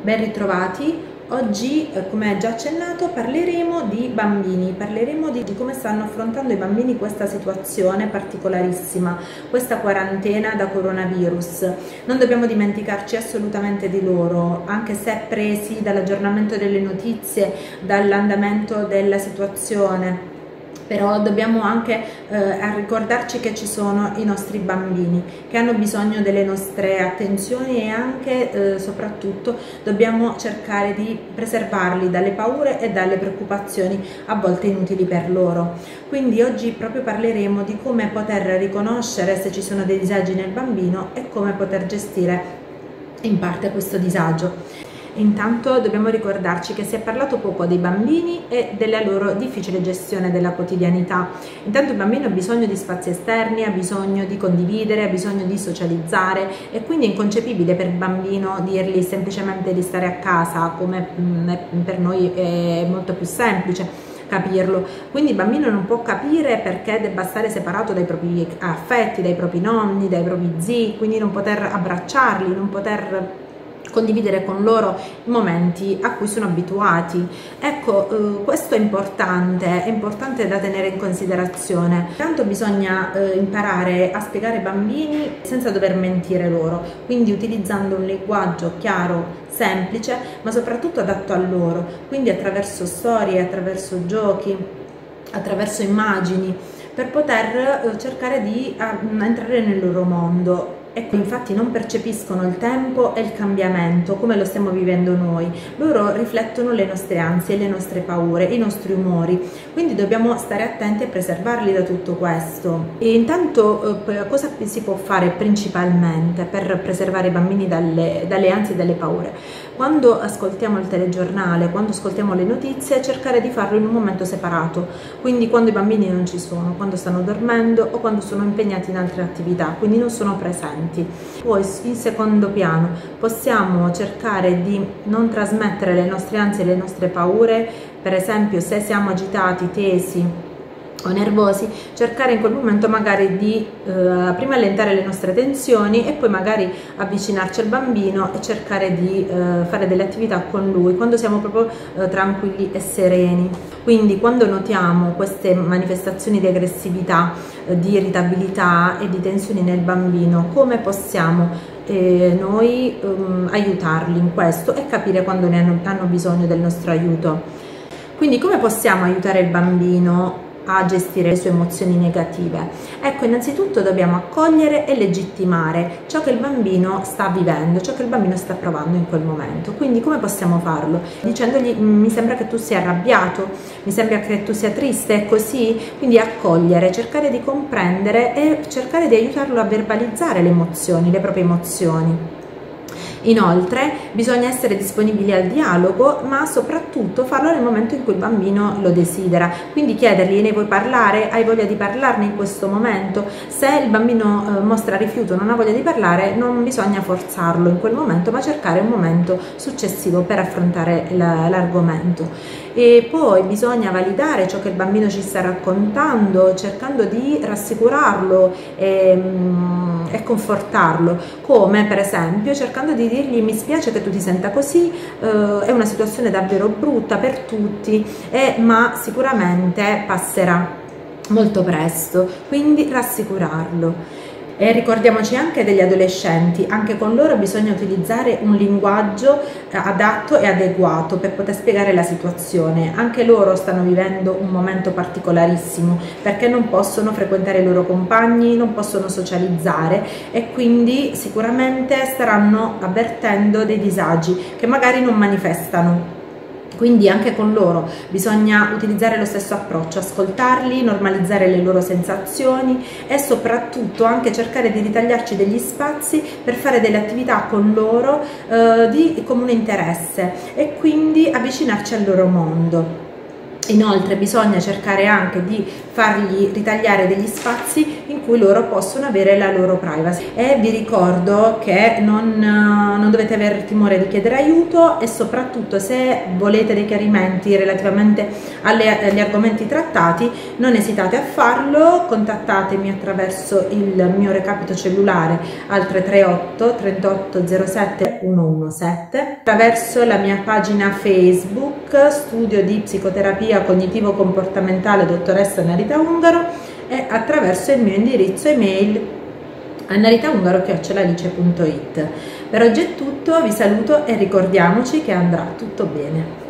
Ben ritrovati. Oggi, come già accennato, parleremo di bambini, parleremo di come stanno affrontando i bambini questa situazione particolarissima, questa quarantena da coronavirus. Non dobbiamo dimenticarci assolutamente di loro, anche se presi dall'aggiornamento delle notizie, dall'andamento della situazione. Però dobbiamo anche ricordarci che ci sono i nostri bambini che hanno bisogno delle nostre attenzioni e anche soprattutto dobbiamo cercare di preservarli dalle paure e dalle preoccupazioni a volte inutili per loro. Quindi oggi proprio parleremo di come poter riconoscere se ci sono dei disagi nel bambino e come poter gestire in parte questo disagio. Intanto dobbiamo ricordarci che si è parlato poco dei bambini e della loro difficile gestione della quotidianità. Intanto il bambino ha bisogno di spazi esterni, ha bisogno di condividere, ha bisogno di socializzare e quindi è inconcepibile per il bambino dirgli semplicemente di stare a casa, come per noi è molto più semplice capirlo. Quindi il bambino non può capire perché debba stare separato dai propri affetti, dai propri nonni, dai propri zii, quindi non poter abbracciarli, non poter condividere con loro i momenti a cui sono abituati. Ecco, questo è importante da tenere in considerazione. Intanto bisogna imparare a spiegare ai bambini senza dover mentire loro, quindi utilizzando un linguaggio chiaro, semplice, ma soprattutto adatto a loro, quindi attraverso storie, attraverso giochi, attraverso immagini, per poter cercare di entrare nel loro mondo. Ecco, infatti non percepiscono il tempo e il cambiamento come lo stiamo vivendo noi, loro riflettono le nostre ansie, le nostre paure, i nostri umori, quindi dobbiamo stare attenti a preservarli da tutto questo. E intanto cosa si può fare principalmente per preservare i bambini dalle ansie e dalle paure? Quando ascoltiamo il telegiornale, quando ascoltiamo le notizie, cercare di farlo in un momento separato, quindi quando i bambini non ci sono, quando stanno dormendo o quando sono impegnati in altre attività, quindi non sono presenti. Poi in secondo piano possiamo cercare di non trasmettere le nostre ansie e le nostre paure, per esempio se siamo agitati, tesi o nervosi, cercare in quel momento magari di prima allentare le nostre tensioni e poi magari avvicinarci al bambino e cercare di fare delle attività con lui quando siamo proprio tranquilli e sereni. Quindi quando notiamo queste manifestazioni di aggressività, di irritabilità e di tensioni nel bambino, come possiamo noi aiutarli in questo e capire quando ne hanno bisogno del nostro aiuto? Quindi come possiamo aiutare il bambino a gestire le sue emozioni negative? Ecco, innanzitutto dobbiamo accogliere e legittimare ciò che il bambino sta vivendo, ciò che il bambino sta provando in quel momento. Quindi come possiamo farlo? Dicendogli: mi sembra che tu sia arrabbiato, mi sembra che tu sia triste, è così? Quindi accogliere, cercare di comprendere e cercare di aiutarlo a verbalizzare le emozioni, le proprie emozioni. Inoltre bisogna essere disponibili al dialogo, ma soprattutto farlo nel momento in cui il bambino lo desidera, quindi chiedergli: ne vuoi parlare? Hai voglia di parlarne in questo momento? Se il bambino mostra rifiuto, non ha voglia di parlare, non bisogna forzarlo in quel momento, ma cercare un momento successivo per affrontare l'argomento. E poi bisogna validare ciò che il bambino ci sta raccontando, cercando di rassicurarlo e confortarlo, come per esempio cercando di dirgli: mi spiace che tu ti senta così, è una situazione davvero brutta per tutti, ma sicuramente passerà molto presto, quindi rassicurarlo. E ricordiamoci anche degli adolescenti, anche con loro bisogna utilizzare un linguaggio adatto e adeguato per poter spiegare la situazione. Anche loro stanno vivendo un momento particolarissimo perché non possono frequentare i loro compagni, non possono socializzare e quindi sicuramente staranno avvertendo dei disagi che magari non manifestano. Quindi anche con loro bisogna utilizzare lo stesso approccio, ascoltarli, normalizzare le loro sensazioni e soprattutto anche cercare di ritagliarci degli spazi per fare delle attività con loro di comune interesse e quindi avvicinarci al loro mondo. Inoltre bisogna cercare anche di fargli ritagliare degli spazi in cui loro possono avere la loro privacy, e vi ricordo che non dovete avere timore di chiedere aiuto, e soprattutto se volete dei chiarimenti relativamente agli argomenti trattati non esitate a farlo, contattatemi attraverso il mio recapito cellulare al 338 38 07 117, attraverso la mia pagina Facebook Studio di Psicoterapia Cognitivo-Comportamentale Dottoressa Annarita Ungaro, e attraverso il mio indirizzo email annaritaungaro@alice.it. Per oggi è tutto, vi saluto e ricordiamoci che andrà tutto bene.